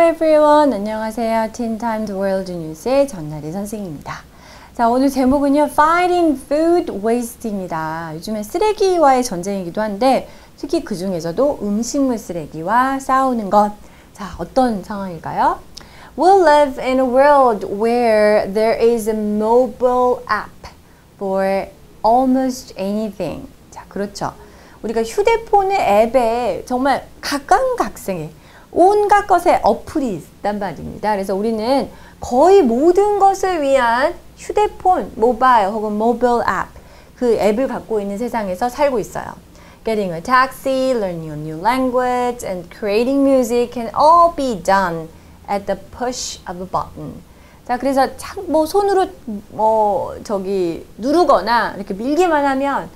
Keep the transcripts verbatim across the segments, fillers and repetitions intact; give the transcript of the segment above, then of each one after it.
Hi everyone. 안녕하세요. Teen Times World News의 전나리 선생님입니다. 자, 오늘 제목은요. Fighting Food Waste입니다. 요즘에 쓰레기와의 전쟁이기도 한데 특히 그 중에서도 음식물 쓰레기와 싸우는 것. 자, 어떤 상황일까요? We'll live in a world where there is a mobile app for almost anything. 자, 그렇죠. 우리가 휴대폰의 앱에 정말 각광각색의 온갖 것에 어플이 있단 말입니다. 그래서 우리는 거의 모든 것을 위한 휴대폰, 모바일 혹은 모바일 앱, 그 앱을 갖고 있는 세상에서 살고 있어요. Getting a taxi, learning a new language, and creating music can all be done at the push of a button. 자, 그래서 참 뭐 손으로 뭐 저기 누르거나 이렇게 밀기만 하면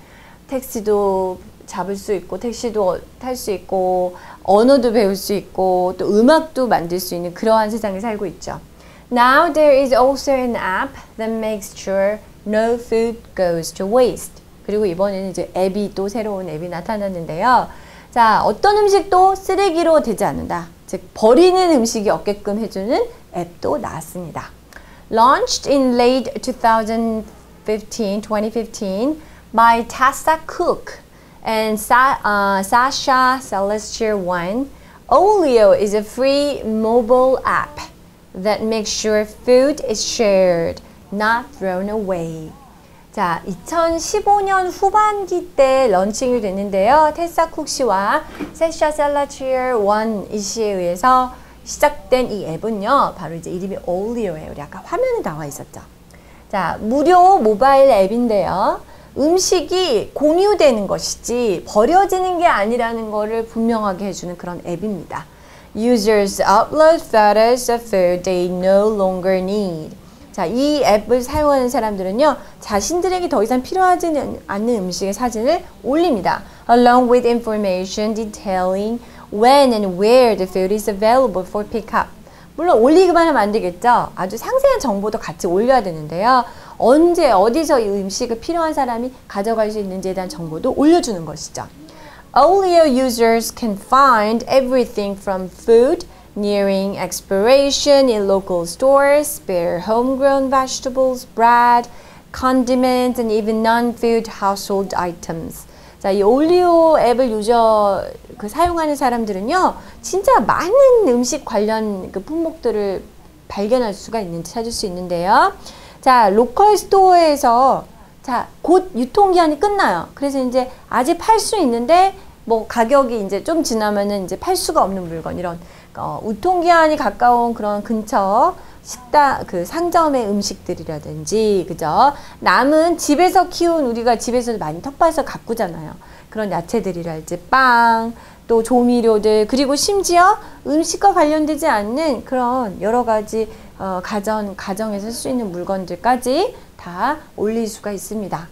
택시도 잡을 수 있고 택시도 탈 수 있고 언어도 배울 수 있고 또 음악도 만들 수 있는 그러한 세상에 살고 있죠. Now there is also an app that makes sure no food goes to waste. 그리고 이번에는 이제 앱이 또 새로운 앱이 나타났는데요. 자, 어떤 음식도 쓰레기로 되지 않는다. 즉 버리는 음식이 없게끔 해주는 앱도 나왔습니다. Launched in late twenty fifteen, twenty fifteen by Tessa Cook and Sa uh, Sasha Celestier one, Olio is a free mobile app that makes sure food is shared, not thrown away. 자, 이천십오 년 후반기 때 런칭이 됐는데요. 테사 쿡 씨와 세샤 셀라치어 원 이 씨에 의해서 시작된 이 앱은요, 바로 이제 이름이 올리오예요. 우리 아까 화면에 나와 있었죠. 자, 무료 모바일 앱인데요. 음식이 공유되는 것이지 버려지는 게 아니라는 것을 분명하게 해주는 그런 앱입니다. Users upload photos of food they no longer need. 자, 이 앱을 사용하는 사람들은요, 자신들에게 더 이상 필요하지 않는 음식의 사진을 올립니다. Along with information detailing when and where the food is available for pickup. 물론 올리기만 하면 안 되겠죠. 아주 상세한 정보도 같이 올려야 되는데요. 언제 어디서 이 음식을 필요한 사람이 가져갈 수 있는지에 대한 정보도 올려주는 것이죠. Olio users can find everything from food nearing expiration in local stores, spare homegrown vegetables, bread, condiments, and even non-food household items. 자, 이 올리오 앱을 유저 그 사용하는 사람들은요, 진짜 많은 음식 관련 그 품목들을 발견할 수가 있는지 찾을 수 있는데요. 자, 로컬 스토어에서 자, 곧 유통기한이 끝나요. 그래서 이제 아직 팔 수 있는데 뭐 가격이 이제 좀 지나면은 이제 팔 수가 없는 물건, 이런 어, 유통기한이 가까운 그런 근처 식당 그 상점의 음식들이라든지, 그죠? 남은 집에서 키운, 우리가 집에서 많이 텃밭에서 가꾸잖아요. 그런 야채들이랄지 빵, 또 조미료들, 그리고 심지어 음식과 관련되지 않는 그런 여러 가지 어, 가정, 가정에서 쓸 수 있는 물건들까지 다 올릴 수가 있습니다.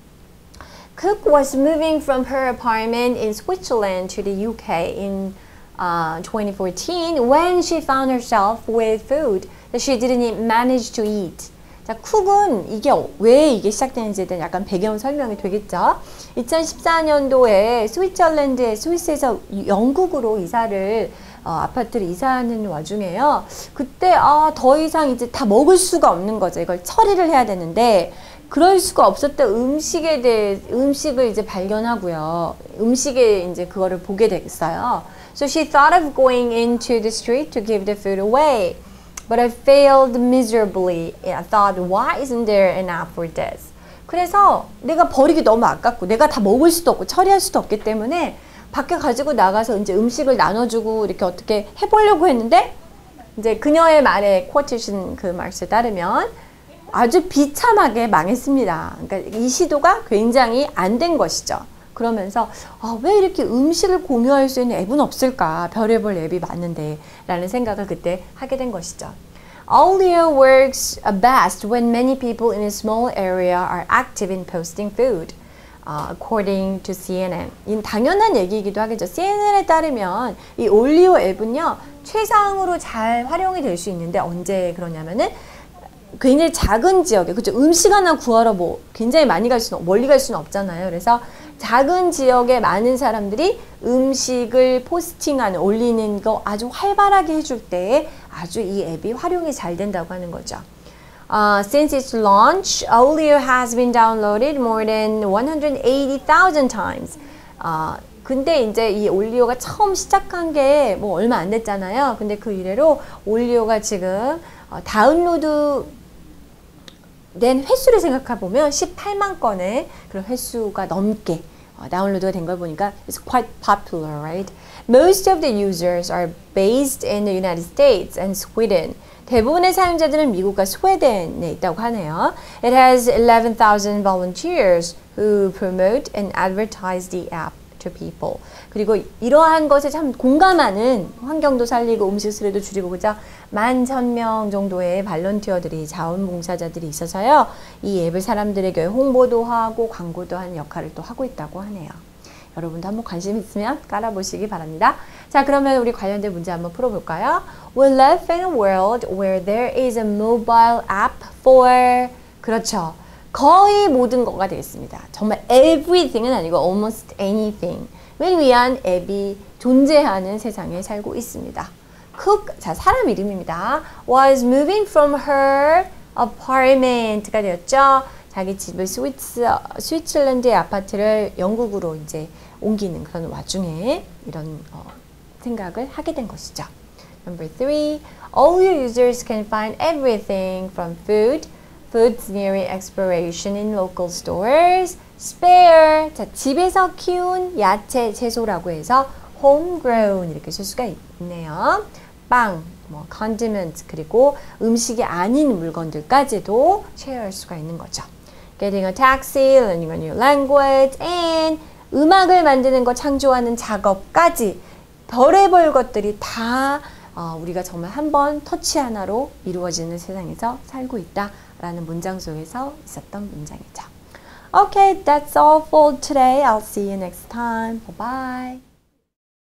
Cook was moving from her apartment in Switzerland to the U K in uh, twenty fourteen when she found herself with food that she didn't manage to eat. 자, 쿡은 이게 왜 이게 시작되는지에 대한 약간 배경 설명이 되겠죠. 이천십사 년도에 스위tzerland의 스위스에서 영국으로 이사를 어, 아파트를 이사하는 와중에요. 그때 아, 더 이상 이제 다 먹을 수가 없는 거죠. 이걸 처리를 해야 되는데 그럴 수가 없었던 음식에 대해 음식을 이제 발견하고요. 음식에 이제 그거를 보게 됐어요. So she thought of going into the street to give the food away. But I failed miserably. I thought, why isn't there an app for this? 그래서 내가 버리기 너무 아깝고 내가 다 먹을 수도 없고 처리할 수도 없기 때문에 밖에 가지고 나가서 이제 음식을 나눠주고 이렇게 어떻게 해보려고 했는데, 이제 그녀의 말에 quotation 그 말씀에 따르면 아주 비참하게 망했습니다. 그러니까 이 시도가 굉장히 안 된 것이죠. 그러면서 아, 왜 이렇게 음식을 공유할 수 있는 앱은 없을까? 별의별 앱이 많은데 라는 생각을 그때 하게 된 것이죠. Olio works best when many people in a small area are active in posting food, uh, according to C N N. 이 당연한 얘기이기도 하겠죠. C N N에 따르면 이 올리오 앱은요, 최상으로 잘 활용이 될 수 있는데 언제 그러냐면은 굉장히 작은 지역에, 그죠? 음식 하나 구하러 뭐 굉장히 많이 갈 수는, 멀리 갈 수는 없잖아요. 그래서 작은 지역에 많은 사람들이 음식을 포스팅하는, 올리는 거 아주 활발하게 해줄 때 아주 이 앱이 활용이 잘 된다고 하는 거죠. Uh, since its launch, Olio has been downloaded more than one hundred eighty thousand times. Uh, 근데 이제 이 올리오가 처음 시작한 게 뭐 얼마 안 됐잖아요. 근데 그 이래로 올리오가 지금 어, 다운로드 된 횟수를 생각해 보면 십팔만 건의 그런 횟수가 넘게 어, 다운로드가 된 걸 보니까 it's quite popular, right? Most of the users are based in the United States and Sweden. 대부분의 사용자들은 미국과 스웨덴에 있다고 하네요. It has eleven thousand volunteers who promote and advertise the app to people. 그리고 이러한 것에 참 공감하는, 환경도 살리고 음식 쓰레도 줄이고, 그죠? 만 천 명 정도의 발런티어들이, 자원봉사자들이 있어서요. 이 앱을 사람들에게 홍보도 하고 광고도 하는 역할을 또 하고 있다고 하네요. 여러분도 한번 관심 있으면 깔아보시기 바랍니다. 자, 그러면 우리 관련된 문제 한번 풀어볼까요? We live in a world where there is a mobile app for, 그렇죠. 거의 모든 거가 되겠습니다. 정말 everything은 아니고 almost anything을 위한 앱이 존재하는 세상에 살고 있습니다. Cook, 자, 사람 이름입니다. Was moving from her apartment가 되었죠. 자기 집을 스위스, 스위tzerland의 아파트를 영국으로 이제 옮기는 그런 와중에 이런 어, 생각을 하게 된 것이죠. Number three, all your users can find everything from food, foods nearing expiration in local stores, spare, 자, 집에서 키운 야채, 채소라고 해서 homegrown 이렇게 쓸 수가 있네요. 빵, 뭐 condiment, 그리고 음식이 아닌 물건들까지도 쉐어할 수가 있는 거죠. Getting a taxi, learning a new language, and 음악을 만드는 것, 창조하는 작업까지 별의별 것들이 다 어, 우리가 정말 한번 터치 하나로 이루어지는 세상에서 살고 있다라는 문장 속에서 있었던 문장이죠. Okay, that's all for today. I'll see you next time. Bye-bye.